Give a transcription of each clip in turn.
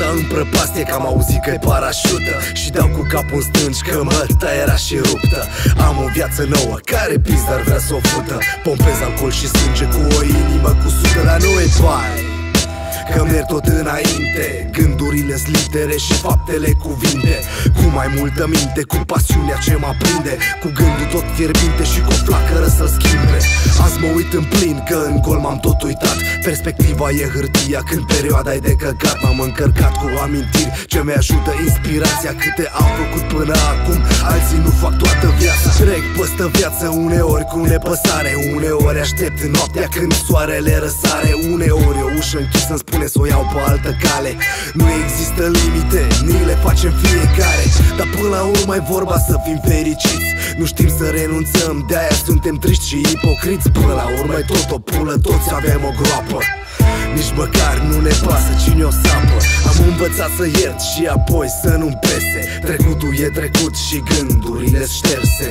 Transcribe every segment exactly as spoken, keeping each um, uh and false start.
în prăpastie, că am auzit că-i parașută și dau cu capul în stânci că măta era și ruptă. Am o viață nouă care pis, dar vrea să o fută. Pompez alcool și sânge cu o inimă cu sută, dar nu e bai, că merg tot înainte. Gândurile-s litere și faptele cuvinte. Cu mai multă minte, cu pasiunea ce mă prinde, cu gândul tot fierbinte și cu o flacără să-l schimbe. Azi mă uit în plin, că în gol m-am tot uitat. Perspectiva e hârtia când perioada e de căcat. M-am încărcat cu amintiri ce mi-ajută inspirația. Câte am făcut până acum, alții nu fac toată viața. Trec păstă viață uneori cu nepăsare, uneori aștept noaptea când soarele răsare. Uneori o ușă închisă îmi spune să o iau pe altă cale. Nu există limite, ni le facem fiecare, dar până la urmă e vorba să fim fericiți. Nu știm să renunțăm, de-aia suntem triști și ipocriți. Până la urmă e tot o pulă, toți avem o groapă. Nici măcar nu ne pasă cine o sapă. Am învățat să iert și apoi să nu-mi pese. Trecutul e trecut și gândurile-s șterse.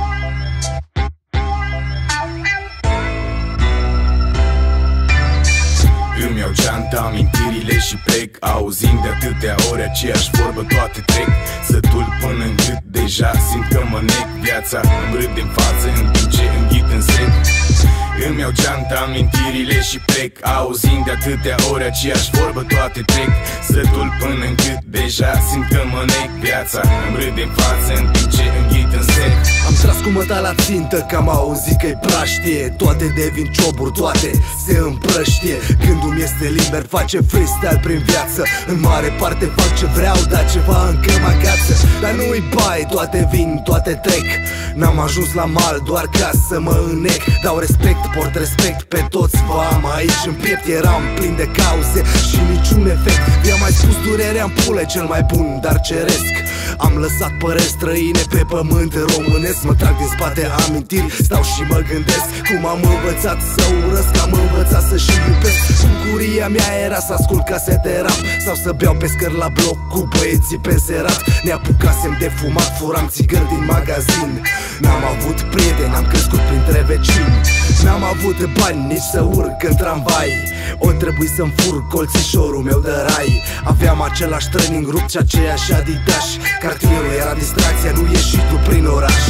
Îmi iau geanta, amintirile și plec, auzind de atâtea ori aceeași vorbă, toate trec. Sătul până încât deja simt că mă nec. Viața îmi râde în față în timp ce înghit în sec. Îmi iau geanta, amintirile și plec, auzind de atâtea ori aceeași vorbă, toate trec. Sătul până încât deja simt că mă nec. Viața îmi râde în față în timp ce înghit în sec. Am tras cu măta la țintă, că am auzit că-i praștie. Toate devin cioburi, toate se împrăștie. Gândul-mi este liber, face freestyle prin viață. În mare parte fac ce vreau, dar ceva încă mă agață. Dar nu-i bai, toate vin, toate trec. N-am ajuns la mal doar ca să mă înnec. Dau respect, port respect pe toți vă am aici în piept. Eram plin de cauze și niciun efect. Vi-am mai spus, durerea în pule cel mai bun, dar ceresc. Am lăsat păreri străine pe pământ românesc. Mă trag din spate amintiri, stau și mă gândesc cum am învățat să urăsc, am învățat să și iubesc. Bucuria mea era să ascult casete rap sau să beau pe scări la bloc cu băieții pe serat. Ne apucasem de fumat, furam țigări din magazin. N-am avut prieteni, am crescut printre vecini. N-am avut bani nici să urc în tramvai. O trebuie să-mi fur colțișorul meu de rai. Aveam același training rupt și aceeași Adidas. Cartierul era distracția, nu ieși tu prin oraș.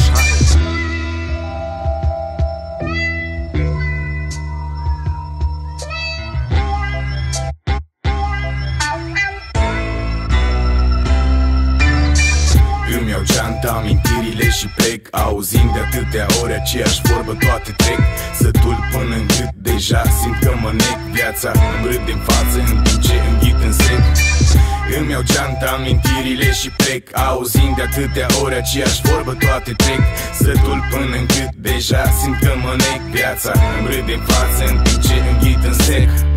Îmi iau geanta, amintirile și plec, auzind de atâtea ori aceeași vorbă, toate trec. Sătul până încât deja simt că mă nec. Viața îmi râde în față în timp ce înghit în sec. Îmi iau geanta, amintirile și plec, auzind de atâtea ori aceeași vorbă, toate trec. Sătul până încât deja simt că mă nec. Viața îmi râde în față în timp ce înghit în sec.